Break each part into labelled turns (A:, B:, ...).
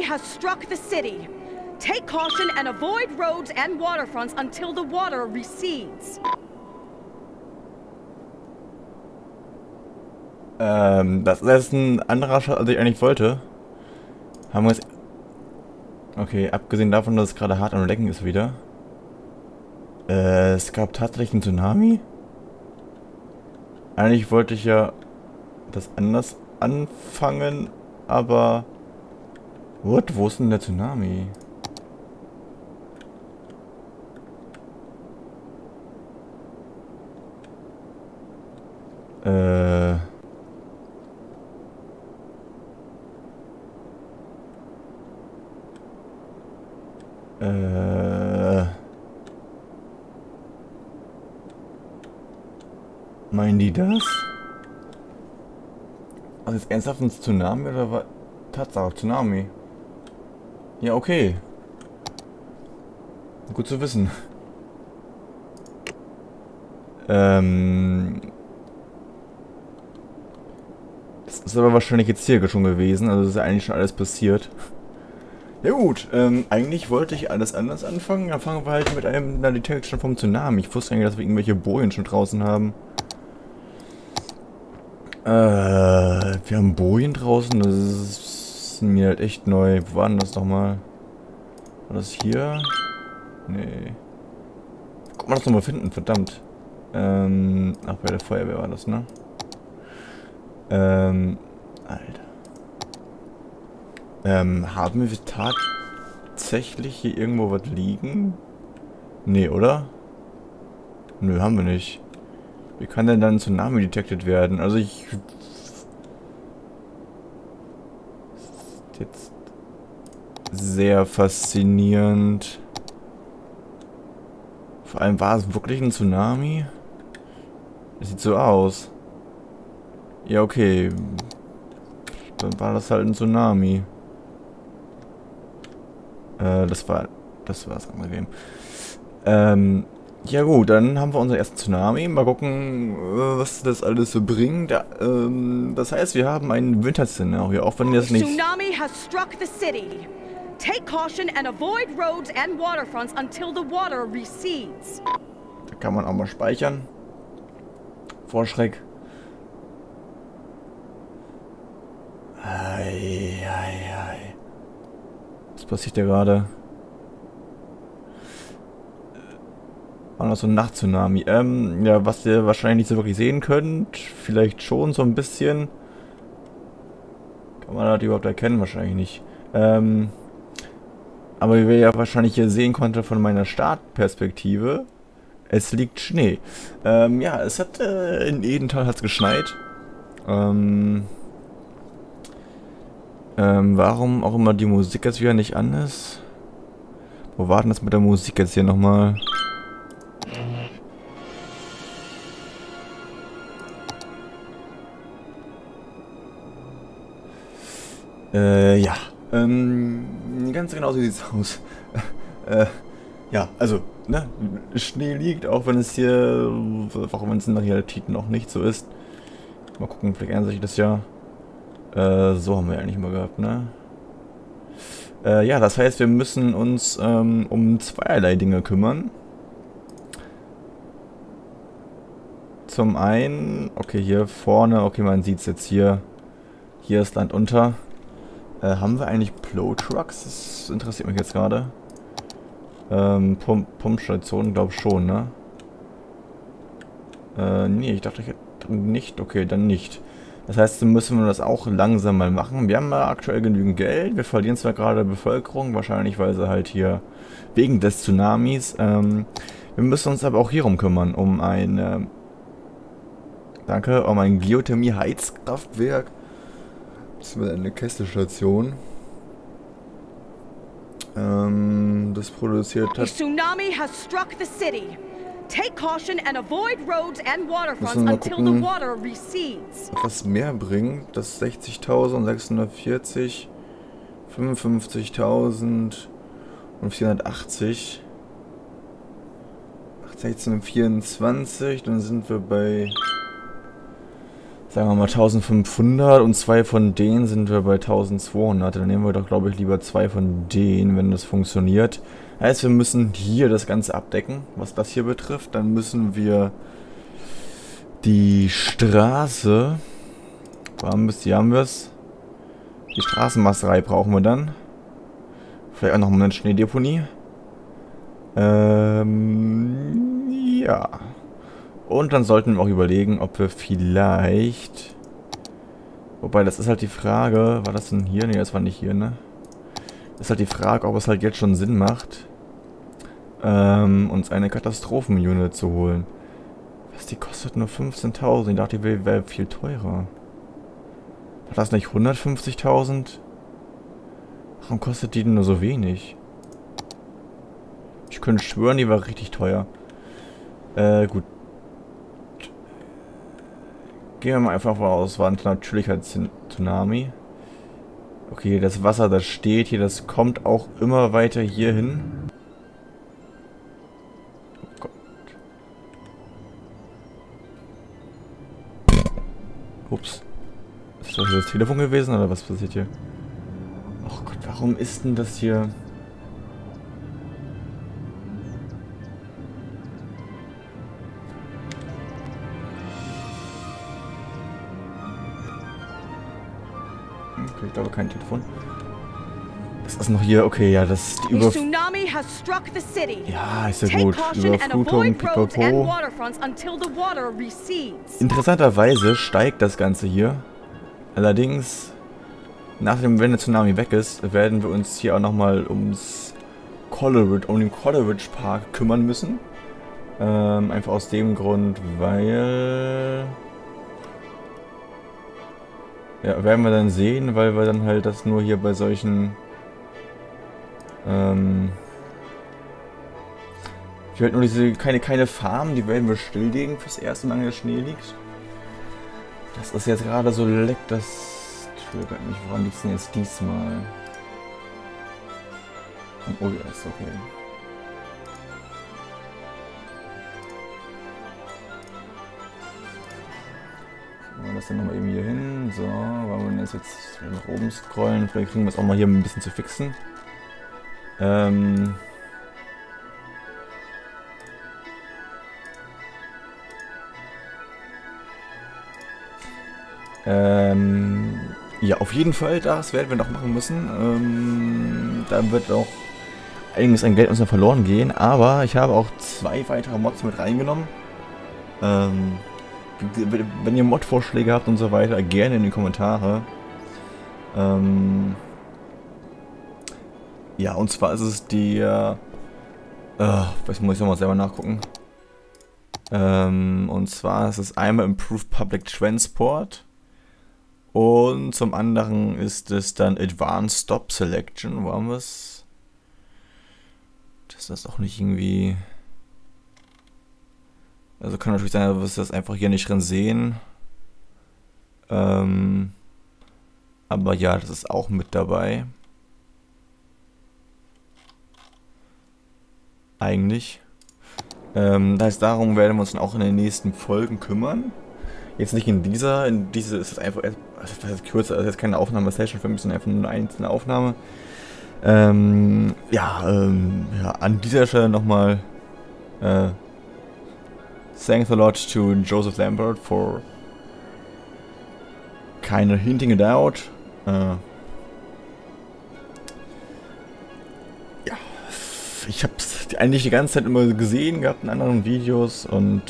A: has struck the city. Take caution and avoid roads and waterfronts until the water recedes.
B: Das ist ein anderer Shot, als ich eigentlich wollte. Haben wir es... Okay, abgesehen davon, dass es gerade hart am Lecken ist wieder. Es gab tatsächlich einen Tsunami? Eigentlich wollte ich ja das anders anfangen, aber... What? Wo ist denn der Tsunami? Meinen die das? Also jetzt ernsthaft ein Tsunami oder was? Tatsache, Tsunami. Ja, okay. Gut zu wissen. Das ist aber wahrscheinlich jetzt hier schon gewesen, also ist ja eigentlich schon alles passiert. Ja gut, eigentlich wollte ich alles anders anfangen. Dann fangen wir halt mit einer Detection vom Tsunami. Ich wusste eigentlich, dass wir irgendwelche Bojen schon draußen haben. Wir haben Bojen draußen, das ist mir halt echt neu. Wo war denn das nochmal? War das hier? Nee. Guck mal, das nochmal finden, verdammt. Ach, bei der Feuerwehr war das, ne? Alter. Haben wir tatsächlich hier irgendwo was liegen? Nee, oder? Nö, haben wir nicht. Wie kann denn dann ein Tsunami detected werden? Also ich... Ist jetzt sehr faszinierend. Vor allem, war es wirklich ein Tsunami? Das sieht so aus. Ja, okay. Dann war das halt ein Tsunami. Das war das andere Game. Ja gut, dann haben wir unseren ersten Tsunami. Mal gucken, was das alles so bringt. Das heißt, wir haben ein Winterszenario, auch wenn das nicht...
A: Tsunami has struck the city. Take caution and avoid roads and waterfronts until the water recedes.
B: Da kann man auch mal speichern. Vor Schreck. Was passiert da gerade? War noch so ein Nacht-Tsunami. Ja, was ihr wahrscheinlich nicht so wirklich sehen könnt. Vielleicht schon so ein bisschen. Kann man das überhaupt erkennen? Wahrscheinlich nicht. Aber wie ihr ja wahrscheinlich hier sehen konnte von meiner Startperspektive, es liegt Schnee. Ja, es hat in Edental hat's geschneit. Warum auch immer die Musik jetzt wieder nicht an ist? Wo war denn das mit der Musik jetzt hier nochmal? Ja. Ganz genau so sieht's aus. Ja, also, ne? Schnee liegt, auch wenn es hier, auch wenn es in der Realität noch nicht so ist. Mal gucken, vielleicht ändert sich das ja. So haben wir ja eigentlich mal gehabt, ne? Ja, das heißt, wir müssen uns um zweierlei Dinge kümmern. Zum einen, okay, hier vorne, okay, man sieht es jetzt hier. Hier ist Land unter. Haben wir eigentlich Plow-Trucks? Das interessiert mich jetzt gerade. Pumpstationen, glaube ich schon, ne? Nee, ich dachte, ich hätte nicht. Okay, dann nicht. Das heißt, dann müssen wir das auch langsam mal machen. Wir haben ja aktuell genügend Geld. Wir verlieren zwar gerade Bevölkerung, wahrscheinlich, weil sie halt hier wegen des Tsunamis. Wir müssen uns aber auch hierum kümmern, um ein um ein Geothermie-Heizkraftwerk. Das wird eine Kesselstation. Das produziert hat.
A: The tsunami has struck the city. Take caution and avoid roads and waterfronts until the water recedes.
B: Was mehr bringt, das 60.640, 55.000 und 480. 1624, dann sind wir bei Sagen wir mal 1500 und 2 von denen sind wir bei 1200. Dann nehmen wir doch, glaube ich, lieber 2 von denen, wenn das funktioniert. Heißt, wir müssen hier das Ganze abdecken, was das hier betrifft. Dann müssen wir die Straße... Hier haben wir es. Die Straßenmasterei brauchen wir dann. Vielleicht auch noch eine Schneedeponie. Ja. Und dann sollten wir auch überlegen, ob wir vielleicht... Wobei, das ist halt die Frage... War das denn hier? Ne, das war nicht hier, ne? Das ist halt die Frage, ob es halt jetzt schon Sinn macht, uns eine Katastrophenunit zu holen. Was, die kostet nur 15.000. Ich dachte, die wäre viel teurer. War das nicht 150.000? Warum kostet die denn nur so wenig? Ich könnte schwören, die war richtig teuer. Gut. Gehen wir mal einfach mal aus. War natürlich halt Tsunami. Okay, das Wasser, das steht hier, das kommt auch immer weiter hier hin. Oh Gott. Ups. Ist das Telefon gewesen oder was passiert hier? Oh Gott, warum ist denn das hier? Okay, ich glaube kein Telefon. Das ist noch hier, okay, ja, das ist die
A: Tsunami has struck the city.
B: Ja, ist ja gut. Überflutung, pipapo. Interessanterweise steigt das Ganze hier. Allerdings, nachdem, wenn der Tsunami weg ist, werden wir uns hier auch nochmal um den Coleridge Park kümmern müssen. Einfach aus dem Grund, weil... Ja, werden wir dann sehen, weil wir dann halt das nur hier bei solchen... Ich werde nur diese keine Farmen, die werden wir stilllegen fürs erste, solange der Schnee liegt. Das ist jetzt gerade so leck, das triggert mich. Woran liegt es denn jetzt diesmal? Oh ja, ist okay. Machen wir das dann nochmal eben hier hin. So, wollen wir das jetzt nach oben scrollen. Vielleicht kriegen wir es auch mal hier ein bisschen zu fixen. Ja, auf jeden Fall, das werden wir noch machen müssen. Da wird auch einiges an Geld uns noch verloren gehen, aber ich habe auch 2 weitere Mods mit reingenommen. Wenn ihr Mod-Vorschläge habt und so weiter, gerne in die Kommentare. Ja, und zwar ist es der... was muss ich nochmal selber nachgucken. Und zwar ist es einmal Improved Public Transport. Und zum anderen ist es dann Advanced Stop Selection. Wo haben wir es? Das ist auch nicht irgendwie... Also kann natürlich sein, dass wir das einfach hier nicht drin sehen. Aber ja, das ist auch mit dabei. Eigentlich. Das heißt, darum werden wir uns dann auch in den nächsten Folgen kümmern. Jetzt nicht in diese ist es einfach, das ist kürzer, das ist jetzt keine Aufnahmesession für mich, sondern einfach nur eine einzelne Aufnahme. Ja, an dieser Stelle nochmal thanks a lot to Joseph Lambert for kind of hinting it out. Ja, ich habe es eigentlich die ganze Zeit immer gesehen gehabt in anderen Videos und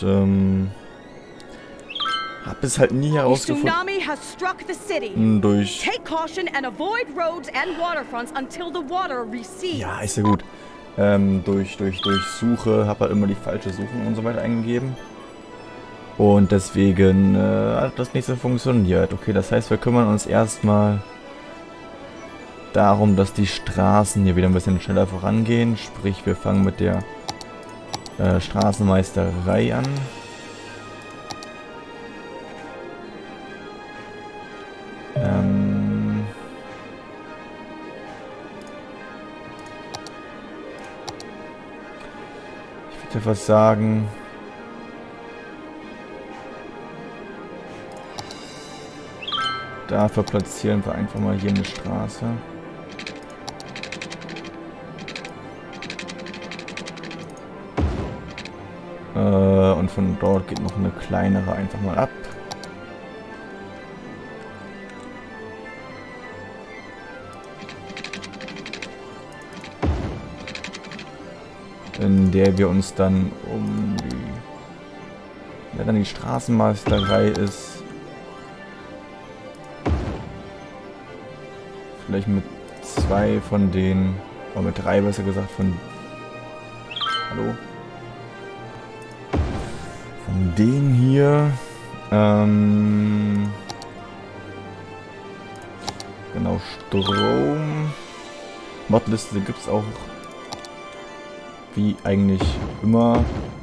B: habe es halt nie herausgefunden. Durch... Ja, ist ja gut. Durch Suche, habe halt immer die falsche Suchen und so weiter eingegeben. Und deswegen hat das nicht so funktioniert. Okay, das heißt, wir kümmern uns erstmal darum, dass die Straßen hier wieder ein bisschen schneller vorangehen. Sprich, wir fangen mit der Straßenmeisterei an. Ich würde was sagen. Dafür platzieren wir einfach mal hier eine Straße. Und von dort geht noch eine kleinere einfach mal ab. In der wir uns dann um die, dann die Straßenmeisterei ist, vielleicht mit 2 von denen, oder mit 3 besser gesagt, von den hier, genau, Strom, Modliste gibt es auch wie eigentlich immer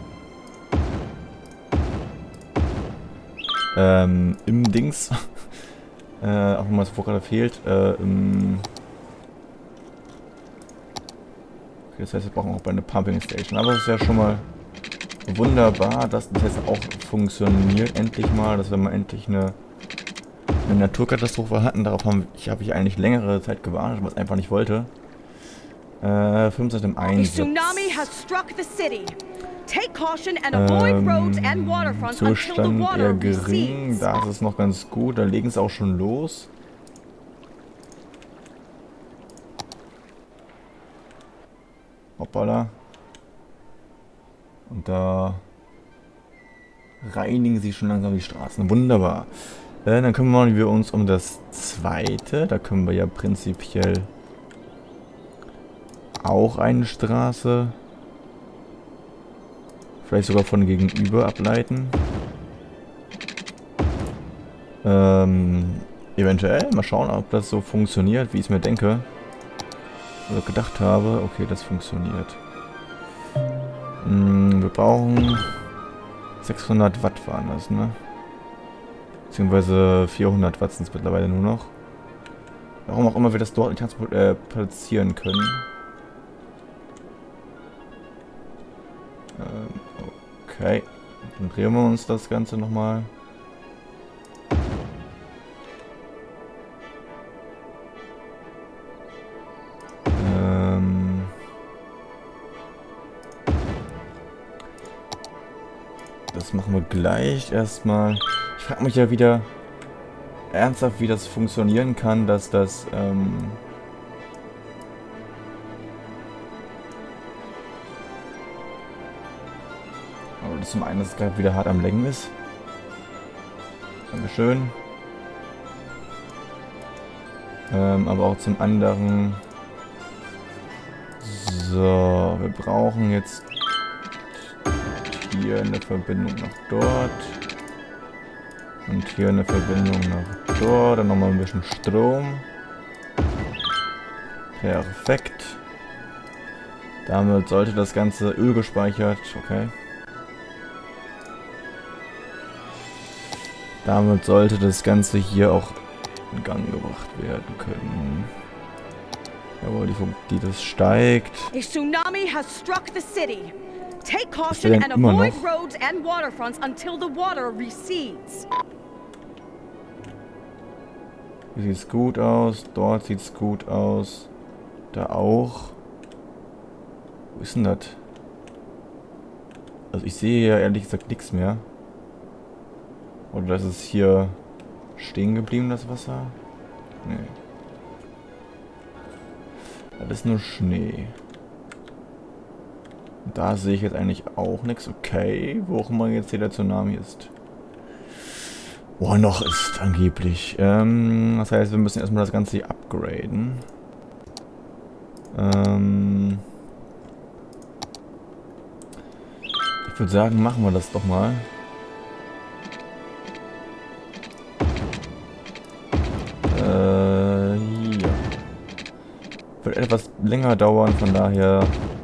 B: im Dings, auch wenn man es vorher gerade fehlt, okay, das heißt, wir brauchen auch bei einer Pumping Station, aber es ist ja schon mal wunderbar, dass das jetzt auch funktioniert, endlich mal, dass wir mal endlich eine Naturkatastrophe hatten. Darauf habe ich eigentlich längere Zeit gewartet, aber es einfach nicht wollte. 5 im Einsatz. Zustand eher gering, da ist es noch ganz gut, da legen es auch schon los. Hoppala. Und da reinigen sie schon langsam die Straßen. Wunderbar. Dann kümmern wir uns um das zweite. Da können wir ja prinzipiell auch eine Straße vielleicht sogar von gegenüber ableiten. Eventuell. Mal schauen, ob das so funktioniert, wie ich es mir denke. Oder gedacht habe. Okay, das funktioniert. Wir brauchen 600 Watt waren das, ne? Beziehungsweise 400 Watt sind es mittlerweile nur noch. Warum auch immer wir das dort nicht platzieren können. Okay. Dann drehen wir uns das Ganze nochmal. Das machen wir gleich erstmal. Ich frage mich ja wieder ernsthaft, wie das funktionieren kann, dass das aber das zum einen, dass es gerade wieder hart am Lenken ist. Dankeschön. Aber auch zum anderen. So, wir brauchen jetzt hier eine Verbindung nach dort. Und hier eine Verbindung nach dort. Dann nochmal ein bisschen Strom. Perfekt. Damit sollte das Ganze Öl gespeichert. Okay. Damit sollte das Ganze hier auch in Gang gebracht werden können. Jawohl, das steigt.
A: A tsunami has struck the city. Take caution and avoid roads and waterfronts until the water recedes.
B: Hier sieht es gut aus, dort sieht es gut aus, da auch. Wo ist denn das? Also ich sehe ja ehrlich gesagt nichts mehr. Oder das ist hier stehen geblieben, das Wasser? Nee. Das ist nur Schnee. Und da sehe ich jetzt eigentlich auch nichts. Okay, wo auch immer jetzt hier der Tsunami ist. Boah, noch ist angeblich. Das heißt, wir müssen erstmal das Ganze hier upgraden. Ich würde sagen, machen wir das doch mal. Ja. Wird etwas länger dauern, von daher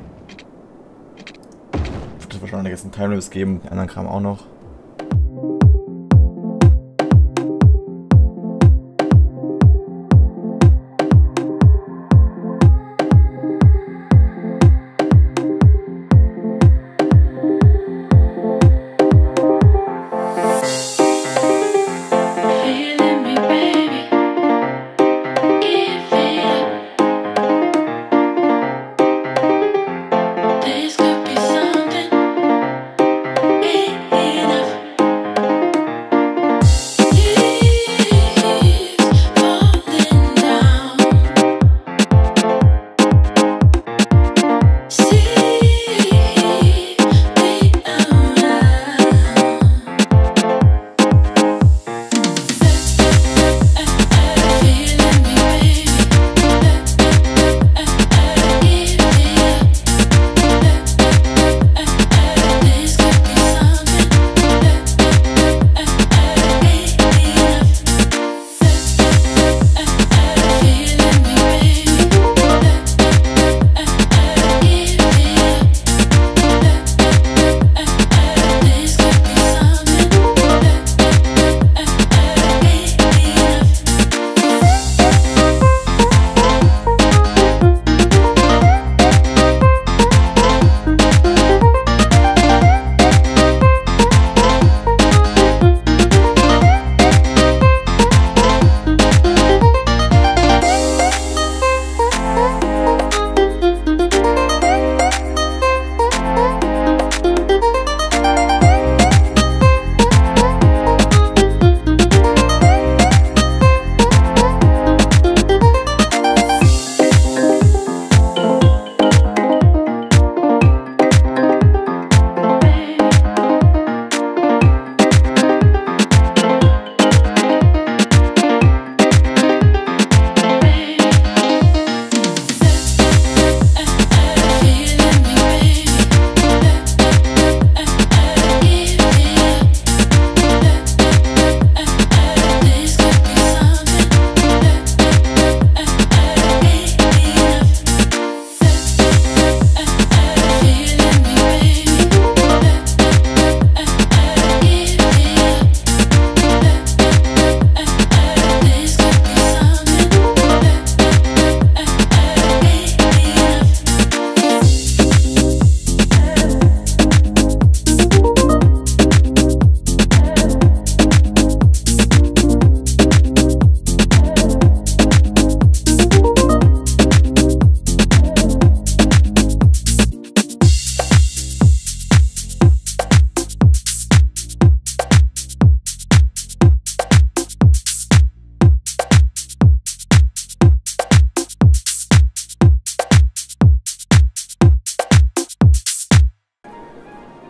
B: wird es wahrscheinlich jetzt einen Timelapse geben, den anderen Kram auch noch.
C: Feeling me, baby.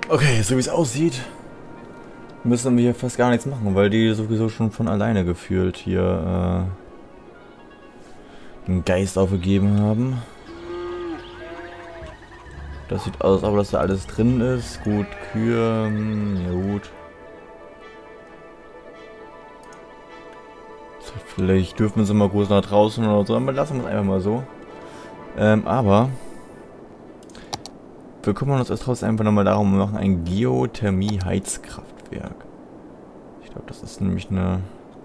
B: Okay, so wie es aussieht, müssen wir hier fast gar nichts machen, weil die sowieso schon von alleine gefühlt hier den Geist aufgegeben haben. Das sieht aus, aber dass da alles drin ist. Gut, Kühe, ja gut. So, vielleicht dürfen sie mal kurz nach draußen oder so, aber lassen wir es einfach mal so. Aber wir kümmern uns erst trotzdem einfach nochmal darum, wir machen ein Geothermie-Heizkraftwerk. Ich glaube, das ist nämlich eine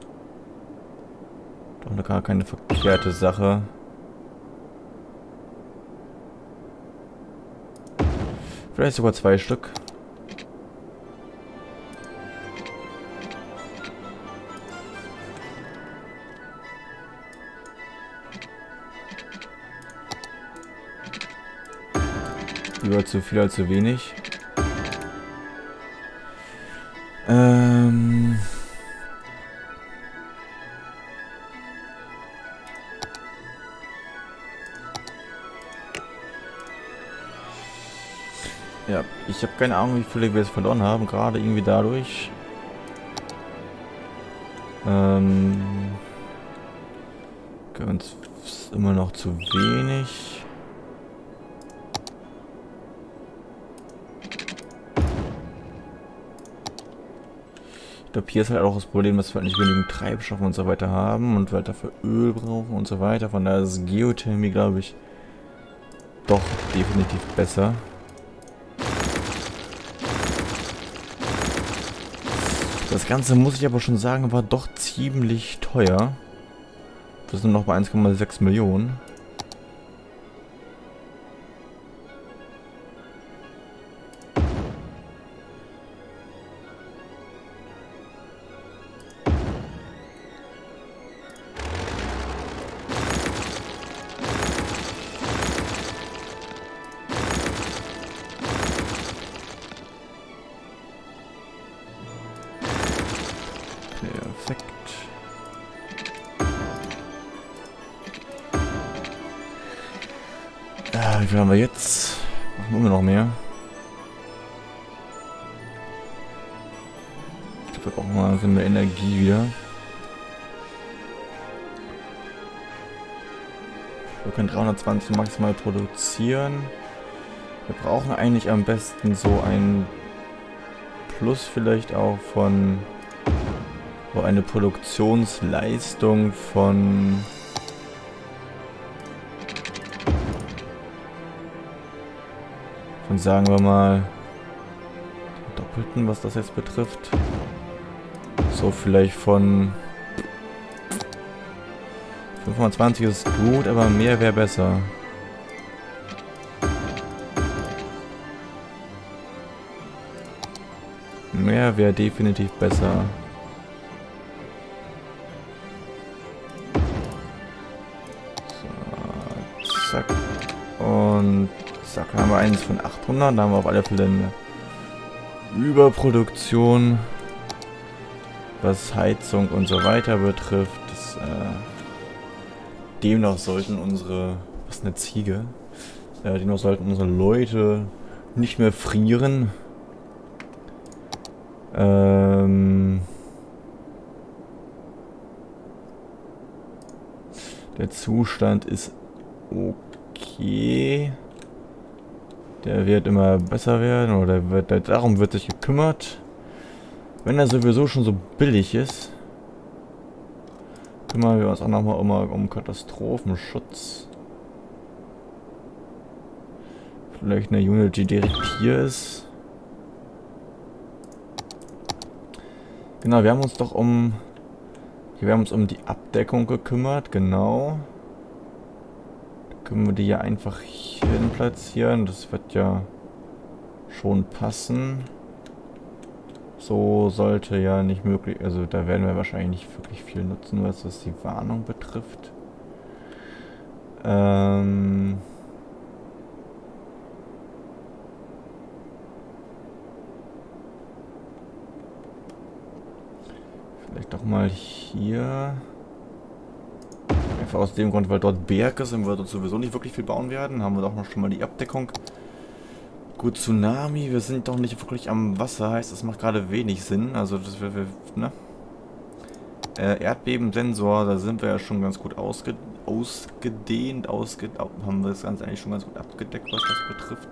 B: gar keine verkehrte Sache. Vielleicht sogar 2 Stück. Lieber zu viel als zu wenig. Ja, ich habe keine Ahnung, wie viele wir jetzt verloren haben, gerade irgendwie dadurch. Uns ist immer noch zu wenig. Ich glaube, hier ist halt auch das Problem, dass wir halt nicht genügend Treibstoff und so weiter haben und wir halt dafür Öl brauchen und so weiter. Von daher ist Geothermie, glaube ich, doch definitiv besser. Das Ganze, muss ich aber schon sagen, war doch ziemlich teuer. Wir sind noch bei 1,6 Millionen. Perfekt. Ja, wie viel haben wir jetzt? Machen wir immer noch mehr. Ich glaube, wir brauchen mal so mehr Energie wieder. Wir können 320 maximal produzieren. Wir brauchen eigentlich am besten so ein Plus vielleicht auch von so eine Produktionsleistung von sagen wir mal doppelten, was das jetzt betrifft. So vielleicht von 25 ist gut, aber mehr wäre besser. Mehr wäre definitiv besser. So, zack. Und zack, haben wir eins von 800. Da haben wir auf alle Fälle eine Überproduktion, was Heizung und so weiter betrifft. Das, demnach sollten unsere... Was ist eine Ziege? Demnach sollten unsere Leute nicht mehr frieren. Der Zustand ist okay. Der wird immer besser werden, oder darum wird sich gekümmert. Wenn er sowieso schon so billig ist, kümmern wir uns auch nochmal um Katastrophenschutz. Vielleicht eine Unit, die direkt hier ist. Genau, wir haben uns doch um die Abdeckung gekümmert, genau. Da können wir die ja einfach hier hin platzieren, das wird ja schon passen. So sollte ja nicht möglich, also da werden wir wahrscheinlich nicht wirklich viel nutzen, was das die Warnung betrifft. Vielleicht doch mal hier. Einfach aus dem Grund, weil dort Berg ist und wir dort sowieso nicht wirklich viel bauen werden. Haben wir doch noch schon mal die Abdeckung. Gut, Tsunami, wir sind doch nicht wirklich am Wasser, heißt, das macht gerade wenig Sinn. Also, das wäre, ne? Erdbebensensor, da sind wir ja schon ganz gut ausgedehnt, haben wir das Ganze eigentlich schon ganz gut abgedeckt, was das betrifft.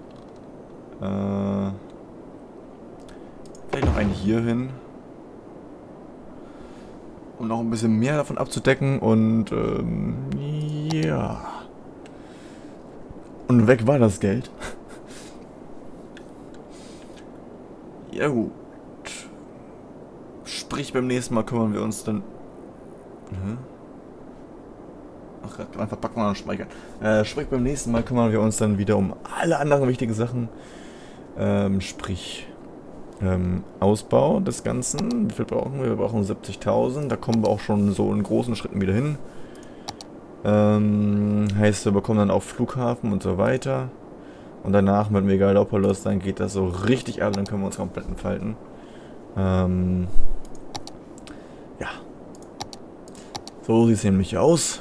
B: Vielleicht noch einen hier hin. Um noch ein bisschen mehr davon abzudecken und, ja. Und weg war das Geld. Ja gut. Sprich, beim nächsten Mal kümmern wir uns dann... Ach, einfach packen wir und speichern. Sprich, beim nächsten Mal kümmern wir uns dann wieder um alle anderen wichtigen Sachen. Sprich, Ausbau des Ganzen. Wie viel brauchen wir? Wir brauchen 70.000. Da kommen wir auch schon so in großen Schritten wieder hin. Heißt, wir bekommen dann auch Flughafen und so weiter. Und danach mit Megalopolis, dann geht das so richtig ab, dann können wir uns komplett entfalten. Ja. So sieht es nämlich aus.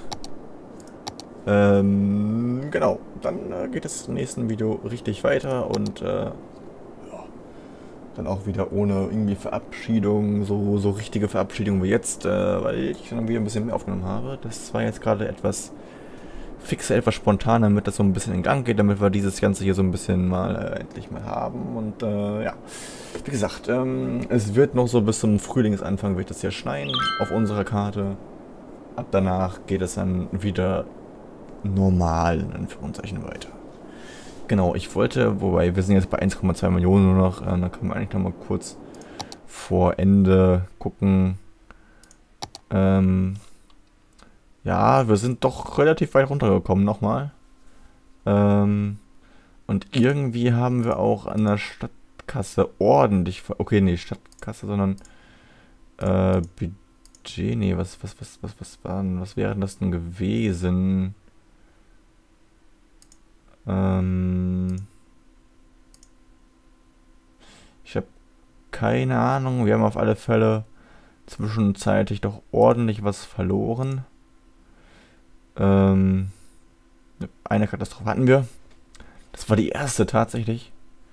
B: Genau. Dann geht es im nächsten Video richtig weiter und ja. Dann auch wieder ohne irgendwie Verabschiedung, so richtige Verabschiedung wie jetzt, weil ich dann wieder ein bisschen mehr aufgenommen habe. Das war jetzt gerade etwas fixe, etwas spontan, damit das so ein bisschen in Gang geht, damit wir dieses Ganze hier so ein bisschen mal endlich mal haben. Und ja, wie gesagt, es wird noch so bis zum Frühlingsanfang wird es hier schneien auf unserer Karte. Ab danach geht es dann wieder normal, in Anführungszeichen, weiter. Genau, ich wollte, wobei wir sind jetzt bei 1,2 Millionen nur noch, dann können wir eigentlich noch mal kurz vor Ende gucken. Ja, wir sind doch relativ weit runtergekommen nochmal. Und irgendwie haben wir auch an der Stadtkasse ordentlich... Okay, nee, Stadtkasse, sondern Budget, nee, was wäre das denn gewesen? Ich habe keine Ahnung. Wir haben auf alle Fälle zwischenzeitlich doch ordentlich was verloren. Eine Katastrophe hatten wir. Das war die erste tatsächlich.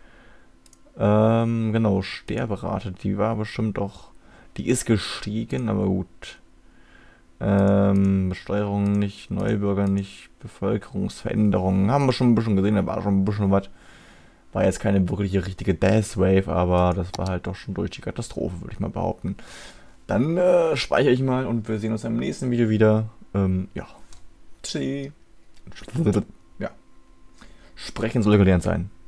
B: Genau, Sterberate. Die war bestimmt auch... Die ist gestiegen, aber gut. Besteuerung nicht, Neubürger nicht, Bevölkerungsveränderungen. Haben wir schon ein bisschen gesehen, da war schon ein bisschen was. War jetzt keine wirkliche richtige Death Wave, aber das war halt doch schon durch die Katastrophe, würde ich mal behaupten. Dann speichere ich mal und wir sehen uns im nächsten Video wieder. Ja. Tschüss. Ja. Sprechen soll gelernt sein.